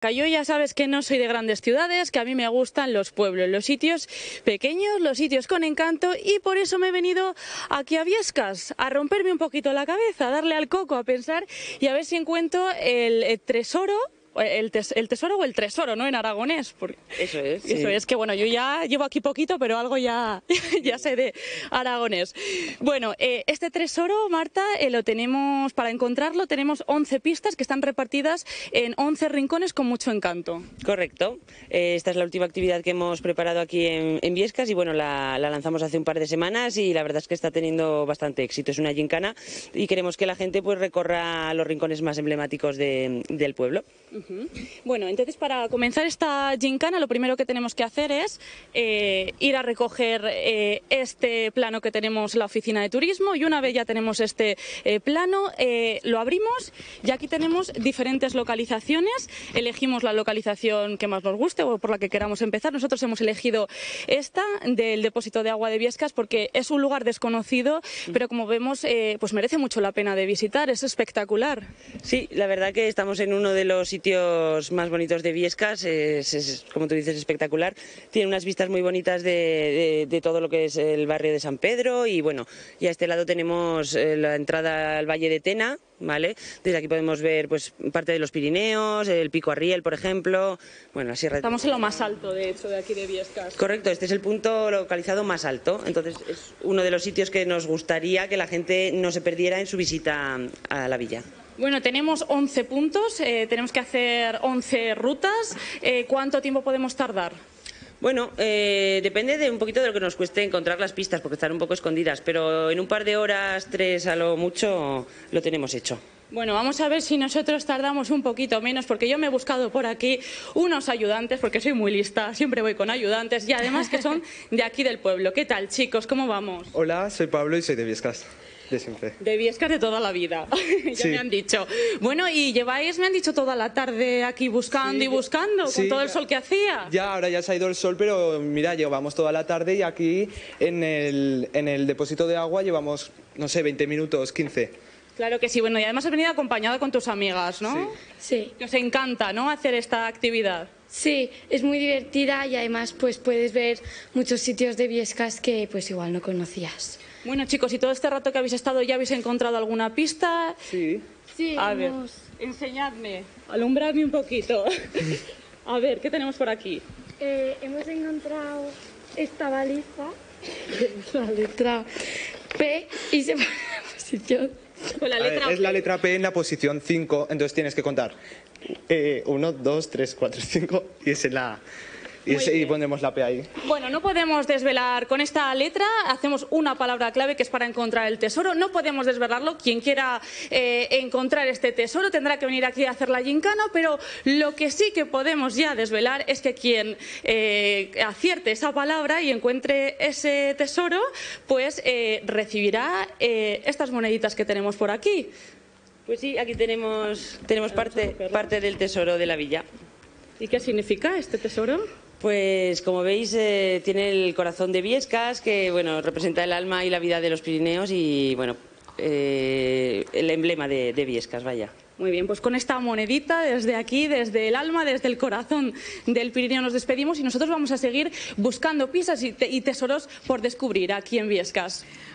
Yo ya sabes que no soy de grandes ciudades, que a mí me gustan los pueblos, los sitios pequeños, los sitios con encanto, y por eso me he venido aquí a Biescas a romperme un poquito la cabeza, a darle al coco, a pensar y a ver si encuentro el tesoro. El tesoro o el tresoro, ¿no? En aragonés. Eso es. Sí. Eso es, que bueno, yo ya llevo aquí poquito, pero algo ya sé de aragonés. Bueno, este tesoro, Marta, lo tenemos, para encontrarlo, tenemos 11 pistas que están repartidas en 11 rincones con mucho encanto. Correcto. Esta es la última actividad que hemos preparado aquí en Biescas y bueno, la lanzamos hace un par de semanas y la verdad es que está teniendo bastante éxito. Es una gincana y queremos que la gente pues recorra los rincones más emblemáticos del pueblo. Bueno, entonces para comenzar esta gincana lo primero que tenemos que hacer es ir a recoger este plano que tenemos en la oficina de turismo, y una vez ya tenemos este plano lo abrimos y aquí tenemos diferentes localizaciones. Elegimos la localización que más nos guste o por la que queramos empezar. Nosotros hemos elegido esta del depósito de agua de Biescas porque es un lugar desconocido, pero como vemos pues merece mucho la pena de visitar, es espectacular. Sí, la verdad que estamos en uno de los sitios más bonitos de Biescas, es, como tú dices, espectacular. Tiene unas vistas muy bonitas de todo lo que es el barrio de San Pedro y bueno, y a este lado tenemos la entrada al Valle de Tena, ¿vale? Desde aquí podemos ver pues parte de los Pirineos, el Pico Arriel, por ejemplo. Bueno, la sierra. Estamos en lo más alto, de hecho, de aquí de Biescas. Correcto, este es el punto localizado más alto, entonces es uno de los sitios que nos gustaría que la gente no se perdiera en su visita a la villa. Bueno, tenemos 11 puntos, tenemos que hacer 11 rutas. ¿Cuánto tiempo podemos tardar? Bueno, depende de un poquito de lo que nos cueste encontrar las pistas, porque están un poco escondidas, pero en un par de horas, 3 a lo mucho, lo tenemos hecho. Bueno, vamos a ver si nosotros tardamos un poquito menos, porque yo me he buscado por aquí unos ayudantes, porque soy muy lista, siempre voy con ayudantes, y además que son de aquí del pueblo. ¿Qué tal, chicos? ¿Cómo vamos? Hola, soy Pablo y soy de Biescas, de siempre. De Biescas de toda la vida, ya sí. Me han dicho. Bueno, y lleváis, me han dicho, toda la tarde aquí buscando sí, y buscando, sí, con todo el sol que hacía. Ya, ahora ya se ha ido el sol, pero mira, llevamos toda la tarde y aquí en el depósito de agua llevamos, no sé, 20 minutos, 15. Claro que sí, bueno, y además has venido acompañada con tus amigas, ¿no? Sí. Que os encanta, ¿no?, hacer esta actividad. Sí, es muy divertida y además pues puedes ver muchos sitios de Biescas que pues igual no conocías. Bueno, chicos, ¿y todo este rato que habéis estado ya habéis encontrado alguna pista? Sí. Sí, a ver, enseñadme, alumbradme un poquito. A ver, ¿qué tenemos por aquí? Hemos encontrado esta baliza, la letra P, y se pone en la posición. Con la letra es la letra P en la posición 5, entonces tienes que contar 1, 2, 3, 4, 5 y es en la... Y ponemos la P ahí. Bueno, no podemos desvelar con esta letra, hacemos una palabra clave que es para encontrar el tesoro. No podemos desvelarlo. Quien quiera encontrar este tesoro tendrá que venir aquí a hacer la gincana, pero lo que sí que podemos ya desvelar es que quien acierte esa palabra y encuentre ese tesoro, pues recibirá estas moneditas que tenemos por aquí. Pues sí, aquí tenemos parte del tesoro de la villa. ¿Y qué significa este tesoro? Pues como veis tiene el corazón de Biescas, que bueno, representa el alma y la vida de los Pirineos y bueno, el emblema de Biescas, vaya. Muy bien, pues con esta monedita desde aquí, desde el alma, desde el corazón del Pirineo nos despedimos y nosotros vamos a seguir buscando pistas y tesoros por descubrir aquí en Biescas.